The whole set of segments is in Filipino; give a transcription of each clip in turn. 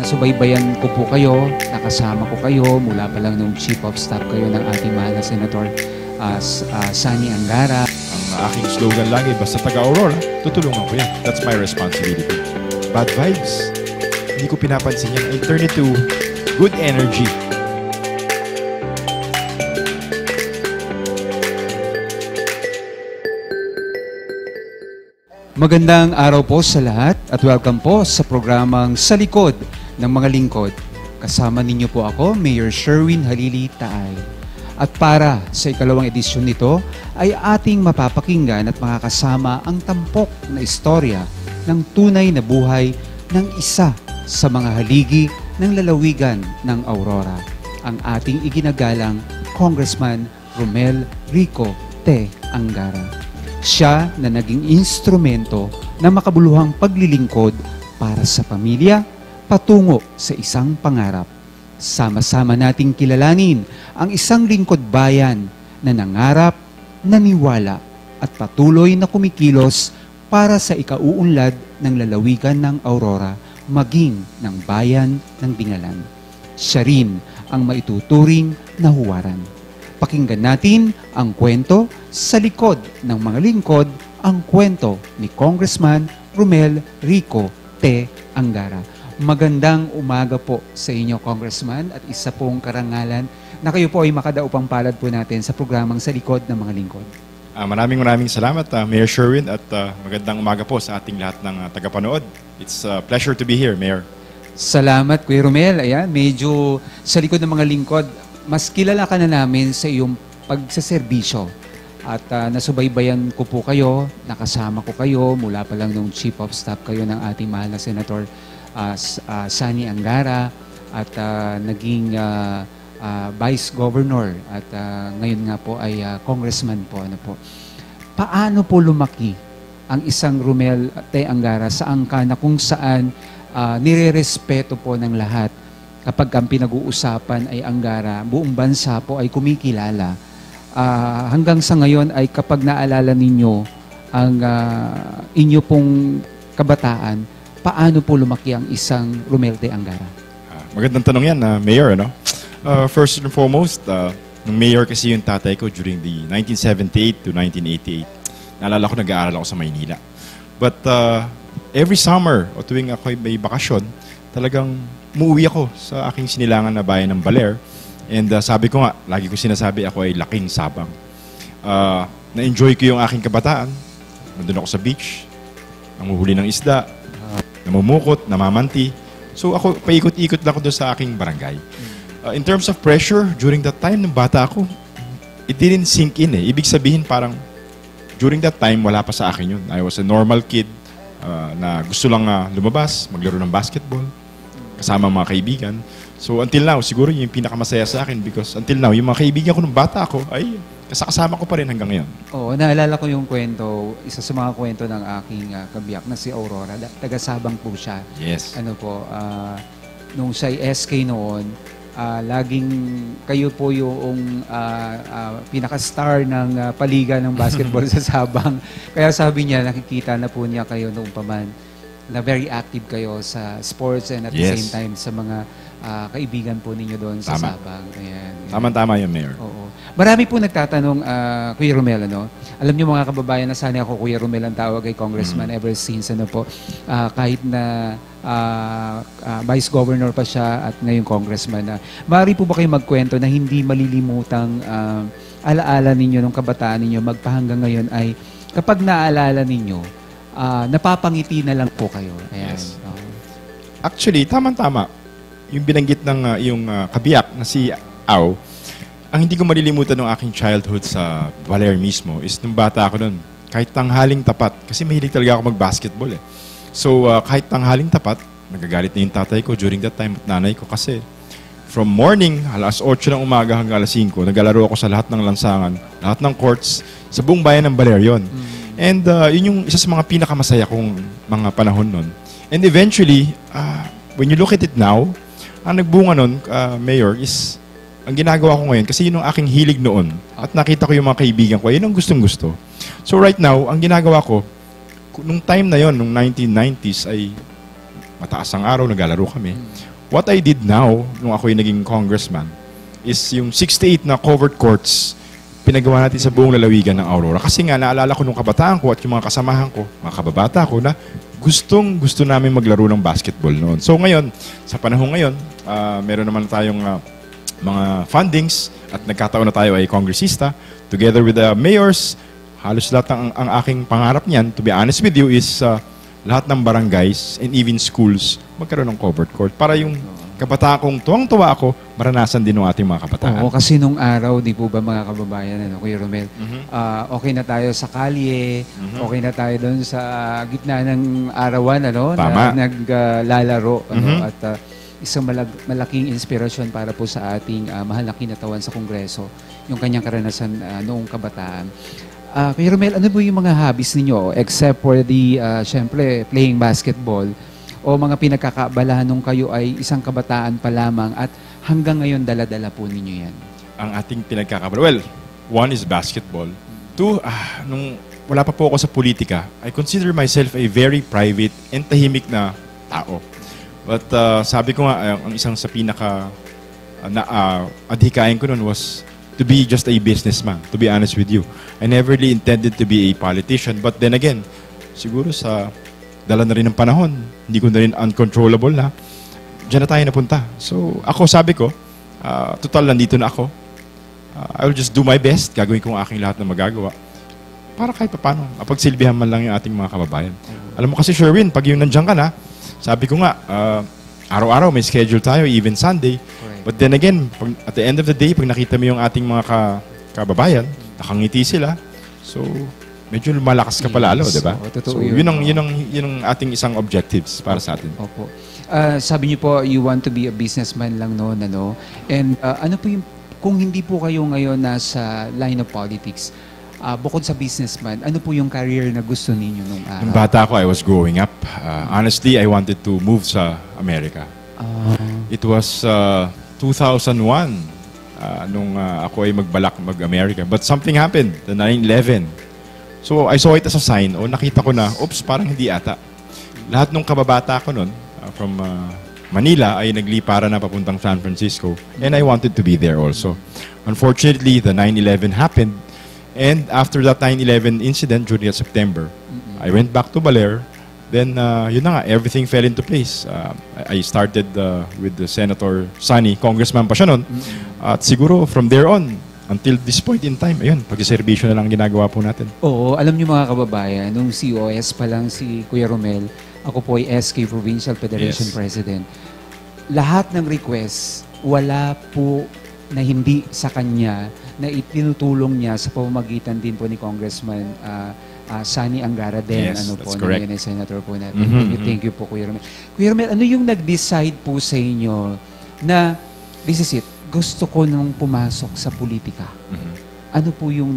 nasubaybayan ko po kayo, nakasama ko kayo mula pa lang nung Chief of Staff kayo ng ating mahal na Senator Sani Angara. Ang aking slogan lagi, basta taga-Aurora, tutulungan ko yan. That's my responsibility. Bad vibes, hindi ko pinapansin yan. I turn it to good energy. Magandang araw po sa lahat at welcome po sa programang Sa Likod ng Mga Lingkod. Kasama ninyo po ako, Mayor Sherwin Halili Taay. At para sa ikalawang edisyon nito ay ating mapapakinggan at makakasama ang tampok na istorya ng tunay na buhay ng isa sa mga haligi ng lalawigan ng Aurora, ang ating iginagalang Congressman Romel Rico T. Angara. Siya na naging instrumento na makabuluhang paglilingkod para sa pamilya patungo sa isang pangarap. Sama-sama nating kilalanin ang isang lingkod bayan na nangarap, naniwala at patuloy na kumikilos para sa ikauunlad ng lalawigan ng Aurora maging ng bayan ng Dingalan. Siya rin ang maituturing na huwaran. Pakinggan natin ang kwento sa likod ng mga lingkod, ang kwento ni Congressman Romel Rico T. Angara. Magandang umaga po sa inyo, Congressman, at isa pong karangalan na kayo po ay makadaupang palad po natin sa programang Sa Likod ng Mga Lingkod. Maraming salamat, Mayor Sherwin, at magandang umaga po sa ating lahat ng tagapanood. It's a pleasure to be here, Mayor. Salamat, Kuya Romel. Ayan, medyo sa likod ng mga lingkod, mas kilala ka na namin sa iyong pagsaserbisyo. At nasubaybayan ko po kayo, nakasama ko kayo mula pa lang nung Chief of Staff kayo ng ating mahal na Senator Sani Angara at naging Vice Governor at ngayon nga po ay Congressman po. Ano po. Paano po lumaki ang isang Romel T. Angara sa angka na kung saan nire-respeto po ng lahat? Kapag ang pinag-uusapan ay Angara, buong bansa po ay kumikilala. Hanggang sa ngayon ay kapag naalala ninyo ang inyo pong kabataan, paano po lumaki ang isang Romel T. Angara? Magandang tanong yan, Mayor. Ano? First and foremost, nung Mayor kasi yung tatay ko during the 1978 to 1988. Naalala ko, nag-aaral ako sa Maynila. But every summer, o tuwing ako may bakasyon, talagang umuwi ako sa aking sinilangan na bayan ng Baler. And sabi ko nga, lagi ko sinasabi, ako ay laking sabang. Na-enjoy ko yung aking kabataan. Nandun ako sa beach, nanguhuli ng isda, namumukot, namamanti. So ako, paikot-ikot lang ako doon sa aking barangay. In terms of pressure, during that time, ng bata ako, it didn't sink in eh. Ibig sabihin parang, during that time, wala pa sa akin yun. I was a normal kid na gusto lang lumabas, maglaro ng basketball, kasama mga kaibigan. So until now, siguro yung pinakamasaya sa akin because until now, yung mga kaibigan ko nung bata ako ay kasama ko pa rin hanggang ngayon. Oo, naalala ko yung kwento, isa sa mga kwento ng aking kabiyak na si Aurora. Taga-Sabang po siya. Yes. Ano po, nung siya SK noon, laging kayo po yung pinaka-star ng paliga ng basketball sa Sabang. Kaya sabi niya, nakikita na po niya kayo noong paman na very active kayo sa sports and at the same time sa mga kaibigan po ninyo doon sa Sabang. Ayan. Tama-tama yun, Mayor. Oo. Marami po nagtatanong, Kuya Romel, ano? Alam niyo mga kababayan na sana ako Kuya Romel ang tawag kay Congressman ever since, ano po, kahit na Vice Governor pa siya at ngayon Congressman na. Maaari po ba kayo magkwento na hindi malilimutang alaala ninyo nung kabataan ninyo magpahanggang ngayon ay kapag naalala ninyo, napapangiti na lang po kayo. Ayan. Yes. Actually, tama-tama. Yung binanggit ng yung kabiyak na si Au, ang hindi ko malilimutan ng aking childhood sa Baler mismo is nung bata ako nun, kahit tanghaling tapat, kasi mahilig talaga ako mag-basketball eh. So, kahit tanghaling tapat, nagagalit na yung tatay ko during that time at nanay ko kasi from morning, alas 8 ng umaga hanggang alas 5, naglalaro ako sa lahat ng lansangan, lahat ng courts, sa buong bayan ng Baler yun. And yun yung isa sa mga pinakamasaya kong mga panahon nun. And eventually, when you look at it now, ang nagbunga nun, Mayor, is ang ginagawa ko ngayon, kasi yun ang aking hilig noon, at nakita ko yung mga kaibigan ko, yun ang gustong-gusto. So right now, ang ginagawa ko, nung time na yon, nung 1990s, ay mataas ang araw, naglalaro kami. what I did now, nung ako'y naging congressman, is yung 68 na covered courts, pinagawa natin sa buong lalawigan ng Aurora. Kasi nga, naalala ko nung kabataan ko at yung mga kasamahan ko, mga kababata ko, na gusto namin maglaro ng basketball noon. So ngayon, sa panahon ngayon, meron naman tayong mga fundings at nagkataon na tayo ay kongresista. Together with the mayors, halos lahat ang aking pangarap niyan, to be honest with you, is lahat ng barangays and even schools magkaroon ng covered court para yung kabataan kong tuwang-tuwa ako, maranasan din ng ating mga kabataan. Oo, kasi nung araw, di po ba mga kababayan, Kuya Romel, okay na tayo sa kalye, okay na tayo doon sa gitna ng arawan, Tama. na naglalaro, at isang malaking inspirasyon para po sa ating mahal na kinatawan sa Kongreso, yung kanyang karanasan noong kabataan. Kuya Romel, ano po yung mga hobbies ninyo except for the, syempre, playing basketball? O mga pinagkakaabalahan nung kayo ay isang kabataan pa lamang at hanggang ngayon dala-dala po ninyo yan? Ang ating pinagkakabala. Well, one is basketball. Two, nung wala pa po ako sa politika, I consider myself a very private and tahimik na tao. But sabi ko nga, ang isang sa pinaka adhikain ko nun was to be just a businessman, to be honest with you. I never really intended to be a politician. But then again, siguro sa dala na rin ng panahon, hindi ko na rin uncontrollable na, diyan na tayo napunta. So, ako sabi ko, total nandito na ako. I will just do my best, gagawin ko ang aking lahat na magagawa. Para kahit paano, mapagsilbihan man lang yung ating mga kababayan. Alam mo kasi, Sherwin, pag yung nandiyan ka na, sabi ko nga, araw-araw may schedule tayo, even Sunday. Correct. But then again, at the end of the day, pag nakita mo yung ating mga kababayan, nakangiti sila, so, medyo malakas ka palalo, di ba? Totoo So, yun. yun ang ating isang objectives para sa atin. Opo. Sabi niyo po, you want to be a businessman lang noon, And ano po yung, kung hindi po kayo ngayon nasa line of politics, bukod sa businessman, ano po yung career na gusto ninyo nung araw? Nung bata ko, I was growing up. Honestly, I wanted to move sa Amerika. It was 2001 nung ako ay magbalak mag-Amerika. But something happened, the 9/11. So, I saw it as a sign, o nakita ko na, oops, parang hindi ata. Lahat ng kababata ko nun, from Manila, ay nagliparan na papuntang San Francisco. And I wanted to be there also. Unfortunately, the 9/11 happened. And after that 9/11 incident during September, I went back to Baler. Then, yun na nga, everything fell into place. I started with the Senator Sonny, congressman pa siya nun. At siguro, from there on, until this point in time, ayun, pagsiservisyo na lang ginagawa po natin. Oo, alam niyo mga kababayan, nung COS pa lang si Kuya Romel, ako po ay SK Provincial Federation President. Lahat ng request, wala po na hindi sa kanya na itinutulong niya sa pamamagitan din po ni Congressman Sonny Angara din. Yes, Po, that's correct. na senator po natin. Thank you po, Kuya Romel. Kuya Romel, ano yung nag-decide po sa inyo na this is it? Gusto ko nung pumasok sa politika. Ano po yung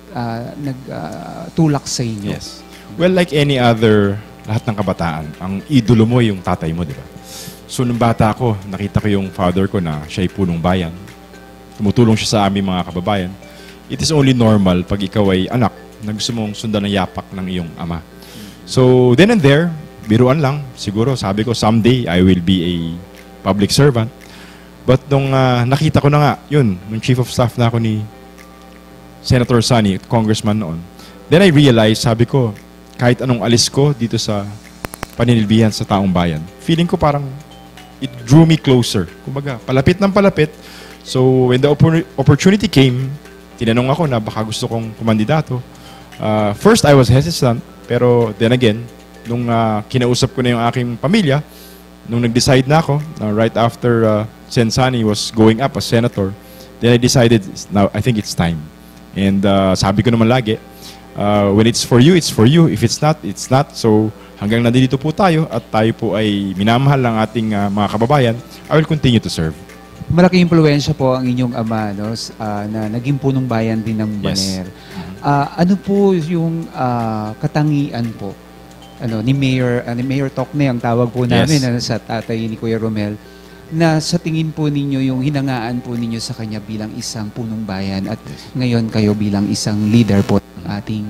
nagtulak sa inyo? Yes. Well, like any other, lahat ng kabataan, ang idolo mo yung tatay mo, di ba? So, nung bata ako, nakita ko yung father ko na siya ay punong bayan. Tumutulong siya sa aming mga kababayan. It is only normal pag ikaw ay anak na gusto mong sundan ng yapak ng iyong ama. So, then and there, biruan lang, siguro, sabi ko, someday, I will be a public servant. But nung nakita ko na nga, yun, nung chief of staff na ako ni Senator Sonny, congressman noon, then I realized, sabi ko, kahit anong alis ko dito sa paninilbihan sa taong bayan, feeling ko parang it drew me closer. Kumbaga, palapit ng palapit. So, when the opportunity came, tinanong ako na baka gusto kong kumandidato. First, I was hesitant, pero then again, nung kinausap ko na yung aking pamilya, nung nag-decide na ako, right after Sen Sonny was going up as senator, then I decided, now I think it's time. And sabi ko naman lagi, when it's for you, it's for you. If it's not, it's not. So hanggang nandito po tayo at tayo po ay minamahal ng ating mga kababayan, I will continue to serve. Malaking impluwensya po ang inyong ama, na naging punong bayan din ng Baler. Ano po yung katangian po ni Mayor Tocne, ang tawag po namin sa tatay ni Kuya Romel, na sa tingin po ninyo yung hinangaan po ninyo sa kanya bilang isang punong bayan at ngayon kayo bilang isang leader po ng ating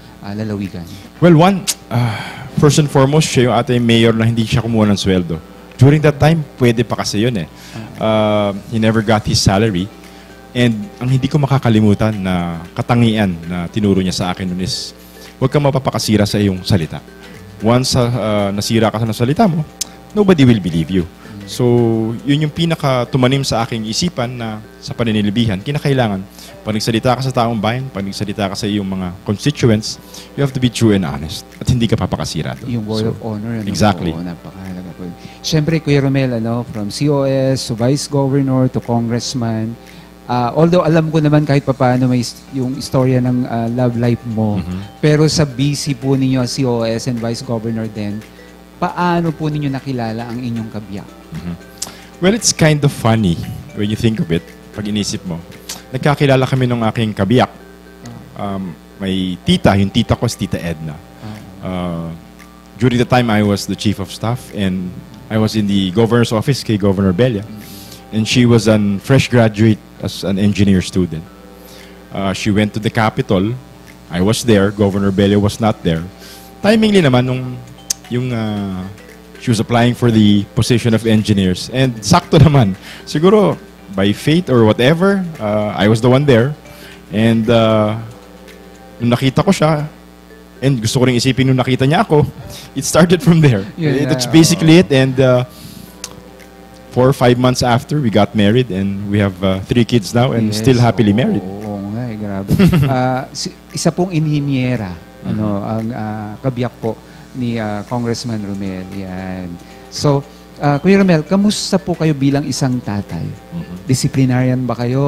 lalawigan? Well, first and foremost, siya yung ating mayor na hindi siya kumuha ng sweldo. during that time, pwede pa kasi yun eh. He never got his salary. And ang hindi ko makakalimutan na katangian na tinuro niya sa akin nun is, huwag kang mapapakasira sa iyong salita. Once nasira ka sa salita mo, nobody will believe you. So, yun yung pinaka-tumanim sa aking isipan na sa paninilibihan, kinakailangan, pag nagsalita ka sa taong bayan, pag nagsalita ka sa iyong mga constituents, you have to be true and honest. At hindi ka papakasira doon. Yung word of honor. Exactly. Po, napakahalaga po. Siyempre, Kuya Romel, from COS to Vice Governor to Congressman, although alam ko naman kahit papaano may yung istorya ng love life mo, pero sa BC po ninyo, COS and Vice Governor din, paano po ninyo nakilala ang inyong kabiyak? Well, it's kind of funny when you think of it, pag inisip mo. Nagkakilala kami ng aking kabiyak. May tita, yung tita ko si Tita Edna. During the time I was the chief of staff and I was in the governor's office kay Governor Belia. And she was a fresh graduate as an engineer student. She went to the Capitol. I was there. Governor Belia was not there. Timingly naman nung she was applying for the position of engineers. And sakto naman. Siguro, by fate or whatever, I was the one there. And nung nakita ko siya, and gusto ko rin isipin nung nakita niya ako, it started from there. Yeah, that's basically it. And 4 or 5 months after, we got married and we have 3 kids now and still happily married. Oo nga, grabe. Isa pong inhinyera, ang kabiyak po ni Congressman Romel. Yan. So, Kuya Romel, kamusta po kayo bilang isang tatay? Disciplinarian ba kayo?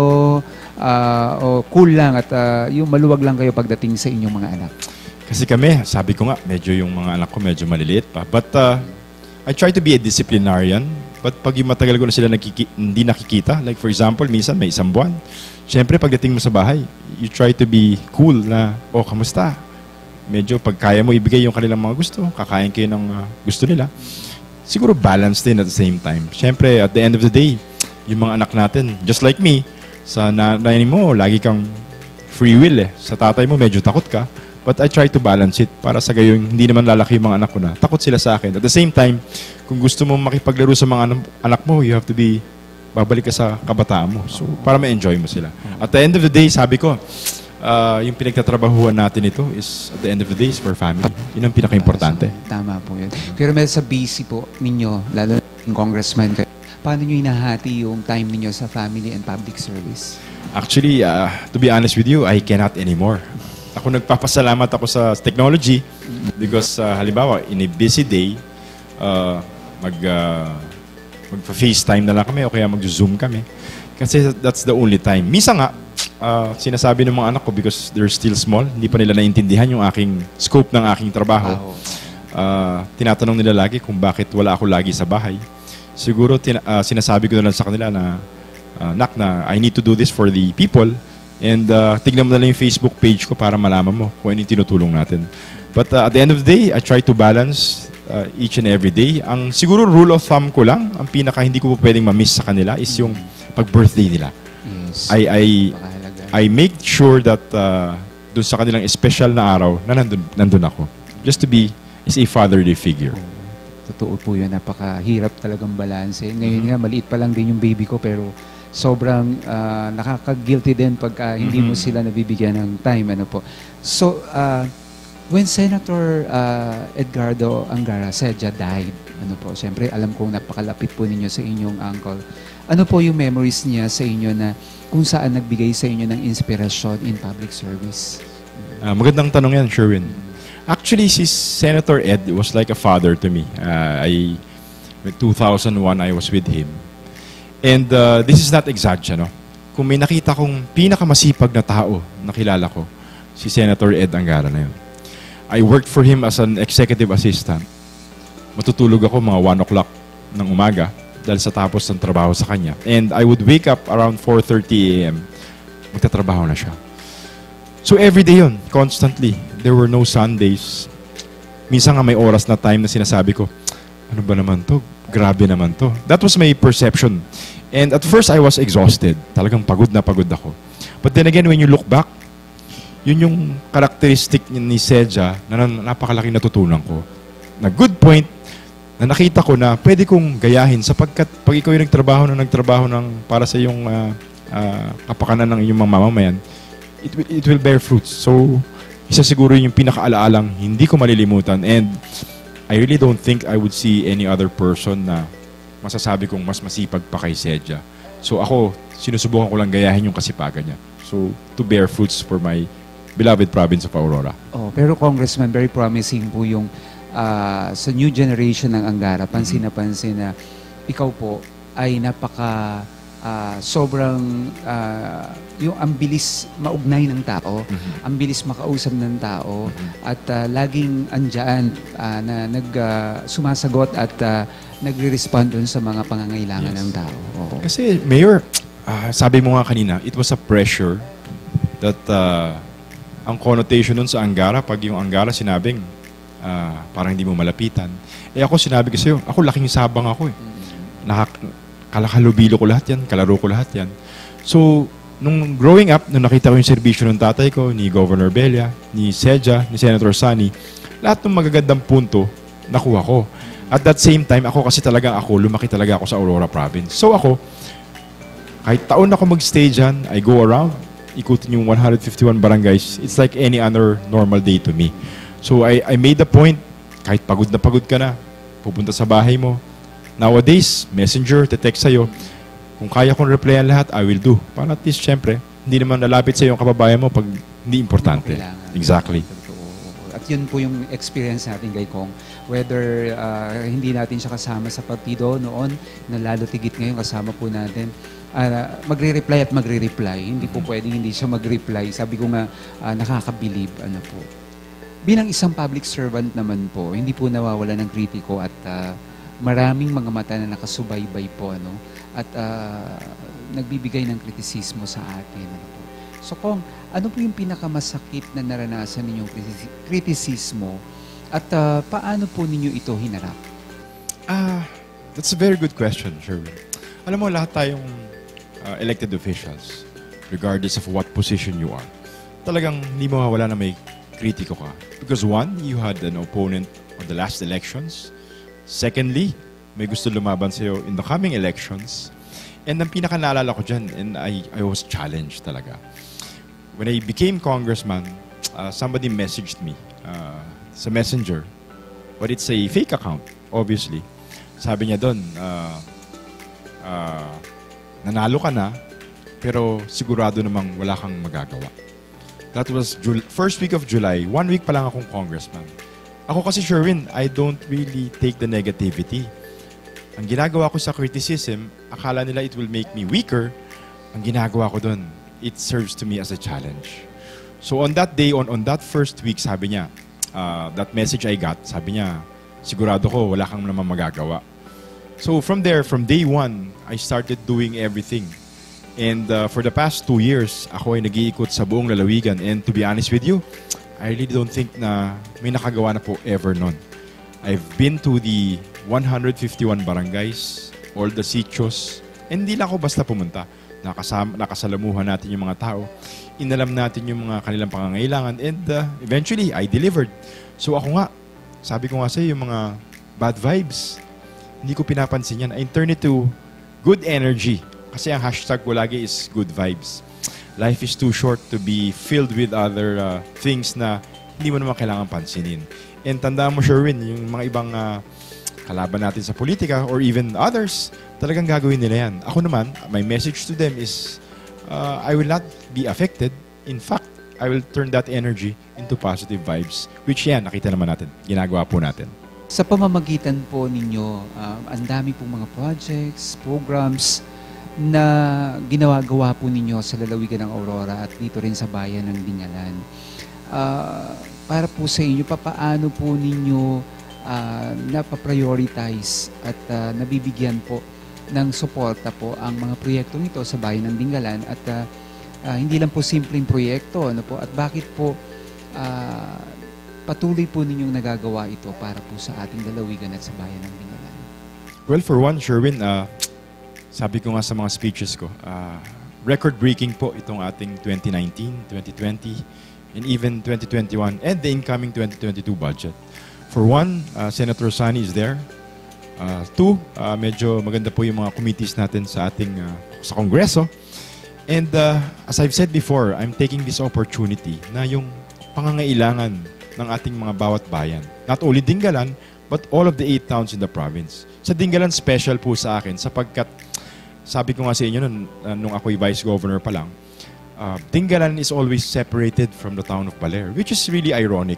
O cool lang at yung maluwag lang kayo pagdating sa inyong mga anak? Kasi kami, sabi ko nga, medyo yung mga anak ko medyo maliliit pa. But I try to be a disciplinarian. But pag yung matagal ko na sila hindi nakikita, like for example, minsan may 1 buwan. Siyempre, pagdating mo sa bahay, you try to be cool na, kamusta? Medyo pag kaya mo ibigay yung kanilang mga gusto, kakain kayo ng gusto nila. Siguro balance din at the same time. Siyempre, at the end of the day, yung mga anak natin, just like me, sa nanay mo, lagi kang free will eh. Sa tatay mo, medyo takot ka. But I try to balance it para sa gayon, hindi naman lalaki yung mga anak ko na takot sila sa akin. At the same time, kung gusto mo makipaglaro sa mga anak mo, you have to be, babalik ka sa kabataan mo. So, para ma-enjoy mo sila. At the end of the day, sabi ko, yung pinagtatrabahuan natin ito is, at the end of the day, is for family. Yun ang pinaka-importante. Tama po yun. Pero sa busy po ninyo, lalo yung congressman kayo, paano nyo inahati yung time ninyo sa family and public service? Actually, to be honest with you, I cannot anymore. Ako nagpapasalamat ako sa technology because halimbawa, in a busy day, mag-FaceTime na lang kami o kaya mag-Zoom kami. Kasi that's the only time. Misa nga, sinasabi ng mga anak ko because they're still small, hindi pa nila naintindihan yung aking scope ng aking trabaho. Tinatanong nila lagi kung bakit wala ako lagi sa bahay. Siguro sinasabi ko na lang sa kanila na, Nak, na I need to do this for the people. And tignan mo na lang yung Facebook page ko para malaman mo kung ano yung tinutulong natin. But at the end of the day, I try to balance each and every day. Ang siguro rule of thumb ko lang, ang pinaka hindi ko po pwedeng ma-miss sa kanila is yung pag-birthday nila. Yes. I make sure that dun sa kanilang special na araw na nandun ako. Just to be is a fatherly figure. Totoo po yun. Napakahirap talagang balanse. Ngayon nga, maliit pa lang din yung baby ko pero sobrang nakaka-guilty din pagka hindi mo sila nabibigyan ng time. So, when Senator Edgardo Angara Sedja died, siyempre alam kong napakalapit po ninyo sa inyong uncle. Ano po yung memories niya sa inyo na kung saan nagbigay sa inyo ng inspirasyon in public service? Magandang tanong yan, Sherwin. Actually, si Senator Ed was like a father to me. In 2001, I was with him. And this is not exaggerate, Kung may nakita kong pinakamasipag na tao na kilala ko, si Senator Ed Angara na yun. I worked for him as an executive assistant. Matutulog ako mga 1 o'clock ng umaga dahil sa tapos ng trabaho sa kanya. And I would wake up around 4:30 a.m. Magtatrabaho na siya. So everyday yun, constantly. There were no Sundays. Minsan nga may oras na time na sinasabi ko, ano ba naman to? Grabe naman to. That was my perception. And at first, I was exhausted. Talagang pagod na pagod ako. But then again, when you look back, yun yung characteristic ni Sedja na napakalaking natutunan ko. Na good point, na nakita ko na pwede kong gayahin sapagkat pag ikaw yung nagtrabaho para sa iyong kapakanan ng iyong mga mamamayan, it will bear fruits. So, isa siguro yung pinakaalaalang hindi ko malilimutan, and I really don't think I would see any other person na masasabi kong mas masipag pa kay Sedja. So ako, sinusubukan ko lang gayahin yung kasipagan niya. So, to bear fruits for my beloved province of Aurora. Oh, pero Congressman, very promising po yung sa new generation ng Angara. Pansin na pansin na ikaw po ay napaka sobrang yung ang bilis maugnay ng tao, ang bilis makausap ng tao, at laging andyan na sumasagot at nagre-respond dun sa mga pangangailangan ng tao. Oo. Kasi, Mayor, sabi mo nga kanina, it was a pressure that ang connotation nun sa Angara, pag yung Angara sinabing parang hindi mo malapitan. Eh ako sinabi ko sa'yo, ako laking sabang ako eh. Kalubilo ko lahat yan, kalaro ko lahat yan. So, nung growing up, nung nakita ko yung serbisyo ng tatay ko, ni Governor Bella, ni Sedja, ni Senator Sani, lahat ng magagandang punto, nakuha ko. At that same time, ako kasi lumaki talaga ako sa Aurora Province. So ako, kahit taon ako mag-stay dyan, I go around, ikutin yung 151 barangays, it's like any other normal day to me. So I made the point, kahit pagod na pagod ka na, pupunta sa bahay mo. Nowadays, messenger, text sa'yo. Kung kaya kong replyan lahat, I will do. Para at least, syempre, hindi naman nalapit sa yung kababayan mo pag hindi importante. Exactly. At yun po yung experience natin kay Kong. Whether hindi natin siya kasama sa partido noon, na lalo tigit ngayon kasama po natin, magre-reply at magre-reply. Hindi po pwedeng hindi siya mag-reply. Sabi ko nga, nakakabilib. Ano po. Bilang isang public servant naman po, hindi po nawawala ng kritiko at maraming mga mata na nakasubaybay po, ano, at nagbibigay ng kritisismo sa atin. Ano po. So Kong, ano po yung pinakamasakit na naranasan ninyong kritisismo at paano po ninyo ito hinarap? That's a very good question, Sherwin. Alam mo, lahat tayong elected officials, regardless of what position you are, talagang hindi mo mawala na may kritiko ka. Because one, you had an opponent on the last elections. Secondly, may gusto lumaban sa'yo in the coming elections. And ang pinaka-naalala ko dyan, and I was challenged talaga. When I became congressman, somebody messaged me sa messenger. But it's a fake account, obviously. Sabi niya doon, nanalo ka na, pero sigurado namang wala kang magagawa. That was first week of July. 1 week pa lang akong congressman. Ako kasi, Sherwin, I don't really take the negativity. Ang ginagawa ko sa criticism, akala nila it will make me weaker. Ang ginagawa ko doon, it serves to me as a challenge. So on that day, on that first week, sabi niya, that message I got, sabi niya, sigurado ko, wala kang naman magagawa. So from there, from day one, I started doing everything. And for the past 2 years, ako ay nag-iikot sa buong lalawigan. And to be honest with you, I really don't think na may nakagawa na po ever nun. I've been to the 151 barangays, all the sitios, and hindi lang ako basta pumunta. Nakasalamuhan natin yung mga tao, inalam natin yung mga kanilang pangangailangan, and eventually, I delivered. So ako nga, sabi ko nga sa'yo, yung mga bad vibes, hindi ko pinapansin yan. I turn it to good energy. Kasi ang hashtag ko lagi is good vibes. Life is too short to be filled with other things na hindi mo naman kailangan pansinin. And tandaan mo, Sherwin, yung mga ibang kalaban natin sa politika or even others, talagang gagawin nila yan. Ako naman, my message to them is, I will not be affected. In fact, I will turn that energy into positive vibes. Which yan, nakita naman natin. Ginagawa po natin. Sa pamamagitan po ninyo, ang dami pong mga projects, programs, na ginagawa po ninyo sa lalawigan ng Aurora at dito rin sa bayan ng Dingalan. Para po sa inyo, paano po ninyo napaprioritize at nabibigyan po ng suporta po ang mga proyektong ito sa bayan ng Dingalan at hindi lang po simpleng proyekto, ano po, at bakit po patuloy po ninyong nagagawa ito para po sa ating lalawigan at sa bayan ng Dingalan? Well, for one, Sherwin, sabi ko nga sa mga speeches ko, record-breaking po itong ating 2019, 2020, and even 2021, and the incoming 2022 budget. For one, Senator Sani is there. Two, medyo maganda po yung mga committees natin sa ating sa Kongreso. And as I've said before, I'm taking this opportunity na yung pangangailangan ng ating mga bawat bayan. Not only Dingalan, but all of the 8 towns in the province. Sa Dingalan, special po sa akin sapagkat sabi ko nga sa inyo nung ako'y Vice Governor pa lang, Dingalan is always separated from the town of Baler, which is really ironic.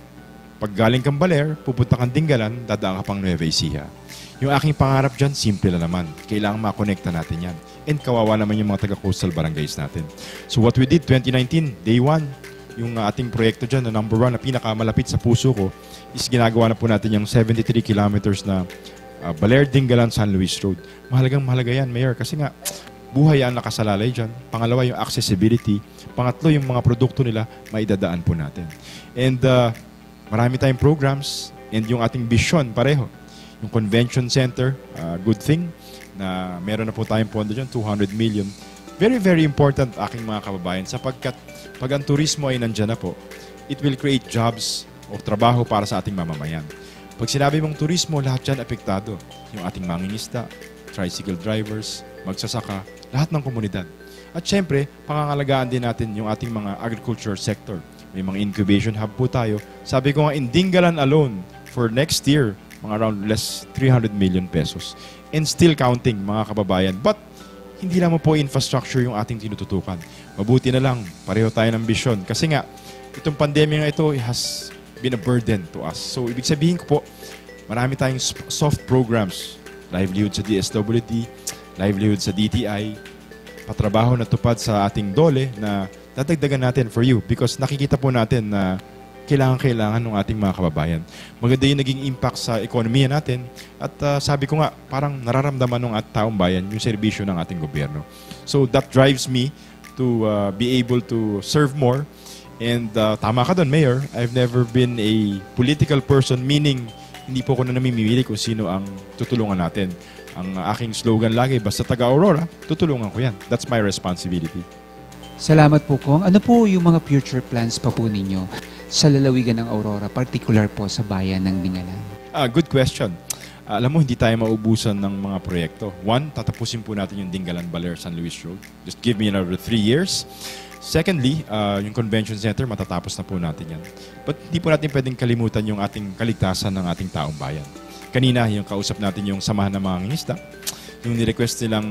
Pag galing kang Baler, pupunta kang Dingalan, dadaan ka pang Nueva Ecija. Yung aking pangarap dyan, simple na naman. Kailangan makonekta natin yan. And kawawa naman yung mga taga-coastal barangays natin. So what we did, 2019, day 1, yung ating proyekto dyan, na number 1, na pinakamalapit sa puso ko, is ginagawa na po natin yung 73 kilometers na Baler, Dingalan, San Luis Road. Mahalagang mahalaga yan, Mayor, kasi nga, buhay ang nakasalalay dyan. Pangalawa, yung accessibility. Pangatlo, yung mga produkto nila, maidadaan po natin. And marami tayong programs and yung ating vision pareho. Yung convention center, good thing na meron na po tayong pondo dyan, 200 million. Very, very important aking mga kababayan sapagkat pag ang turismo ay nandyan na po, it will create jobs o trabaho para sa ating mamamayan. Pag sinabi mong turismo, lahat dyan apektado. Yung ating mangingisda, tricycle drivers, magsasaka, lahat ng komunidad. At syempre, pangangalagaan din natin yung ating mga agriculture sector. May mga incubation hub po tayo. Sabi ko nga, in Dingalan alone, for next year, mga around less 300 million pesos. And still counting, mga kababayan. But, hindi naman po infrastructure yung ating tinututukan. Mabuti na lang, pareho tayo ng vision. Kasi nga, itong pandemya nga ito has been a burden to us. So, ibig sabihin ko po, marami tayong soft programs. Livelihood sa DSWD, livelihood sa DTI, patrabaho na tupad sa ating DOLE na dadagdagan natin for you because nakikita po natin na kailangan ng ating mga kababayan. Maganda yung naging impact sa ekonomiya natin at sabi ko nga, parang nararamdaman ng taong bayan yung serbisyo ng ating gobyerno. So that drives me to be able to serve more. And tama ka doon, Mayor, I've never been a political person, meaning hindi po ako na namimili kung sino ang tutulungan natin. Ang aking slogan lagi, basta taga-Aurora, tutulungan ko yan. That's my responsibility. Salamat po, Kong. Ano po yung mga future plans pa po ninyo sa lalawigan ng Aurora, particular po sa bayan ng Dingalan? Good question. Alam mo, hindi tayo maubusan ng mga proyekto. One, tatapusin po natin yung Dingalan, Baler, San Luis Road. Just give me another 3 years. Secondly, yung convention center, matatapos na po natin yan. But hindi po natin pwedeng kalimutan yung ating kaligtasan ng ating taong bayan. Kanina, yung kausap natin yung samahan ng mga ngingisda, yung nirequest nilang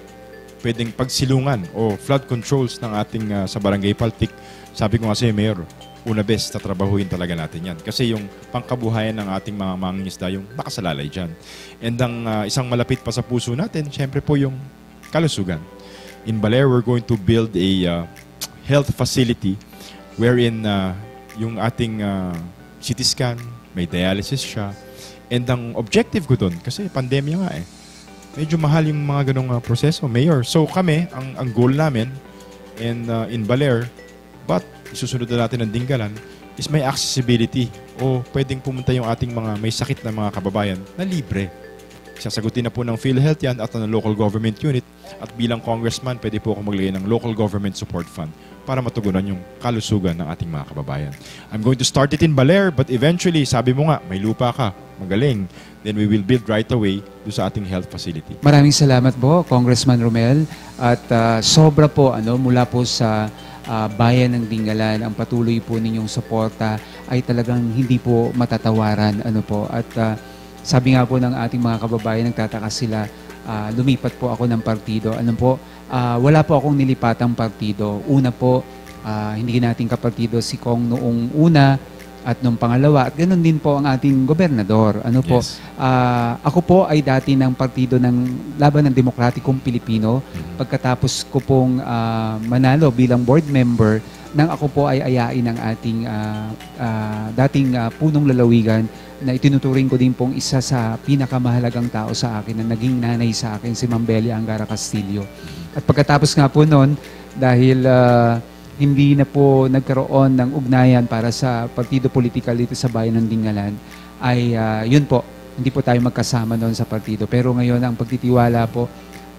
pwedeng pagsilungan o flood controls ng ating sa Barangay Paltik. Sabi ko nga sa'yo, Mayor, una best, tatrabahuin talaga natin yan. Kasi yung pangkabuhayan ng ating mga mangingisda, yung nakasalalay dyan. And ang isang malapit pa sa puso natin, syempre po yung kalusugan. In Baler, we're going to build a health facility wherein yung ating CT scan, may dialysis siya. And ang objective ko doon, kasi pandemya nga medyo mahal yung mga ganong proseso, Mayor. So kami, ang goal namin in Baler, but isusunod na natin ng Dingalan, is may accessibility o pwedeng pumunta yung ating mga may sakit na mga kababayan na libre. Sasagutin na po ng PhilHealth yan at ng local government unit. At bilang congressman, pwede po ako maglagay ng local government support fund para matugunan yung kalusugan ng ating mga kababayan. I'm going to start it in Baler, but eventually, sabi mo nga, may lupa ka, magaling, then we will build right away do sa ating health facility. Maraming salamat po, Congressman Romel. At sobra po mula po sa bayan ng Dingalan, ang patuloy po ninyong suporta ay talagang hindi po matatawaran. At sabi nga po ng ating mga kababayan, nagtataka sila, lumipat po ako ng partido. Wala po akong nilipatang partido. Una po, hindi nating kapartido si Kong noong una at noong pangalawa. At ganoon din po ang ating gobernador. Yes. Ako po ay dati ng partido ng Laban ng Demokratikong Pilipino. Pagkatapos ko pong manalo bilang board member, nang ako po ay ayain ng ating dating punong lalawigan na itinuturing ko din pong isa sa pinakamahalagang tao sa akin na naging nanay sa akin, si Ma'am Belia Angara Castillo. At pagkatapos nga po noon, dahil hindi na po nagkaroon ng ugnayan para sa partido politikal dito sa bayan ng Dingalan, ay yun po, hindi po tayo magkasama noon sa partido. Pero ngayon, ang pagtitiwala po,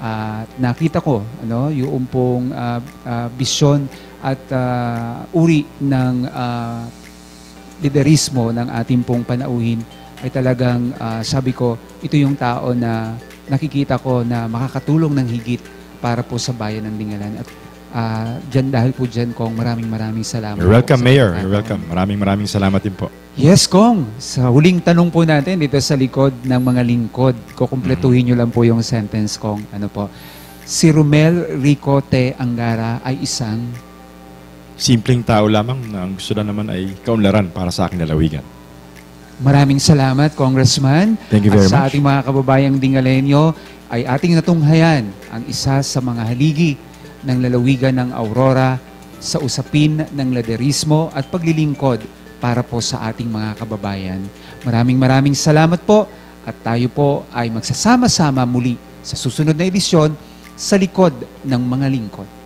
nakita ko yung pong bisyon at uri ng liderismo ng ating pong panauhin ay talagang sabi ko, ito yung tao na nakikita ko na makakatulong ng higit para po sa bayan ng Dingalan. At dahil po dyan, Kong, maraming salamat. You're welcome, po sa Mayor. pagkakataon. You're welcome. Maraming salamat din po. Yes, Kong. Sa huling tanong po natin dito sa likod ng mga lingkod, kukumpletuhin nyo lang po yung sentence, Kong. Ano po? Si Romel Rico T. Angara ay isang... Simpleng tao lamang na ang gusto na naman ay kaunlaran para sa aking lalawigan. Maraming salamat, Congressman. Thank you very At sa much. ating mga kababayang Dingalenyo ay ating natunghayan ang isa sa mga haligi ng lalawigan ng Aurora sa usapin ng laderismo at paglilingkod para po sa ating mga kababayan. Maraming salamat po at tayo po ay magsasama-sama muli sa susunod na edisyon sa likod ng mga lingkod.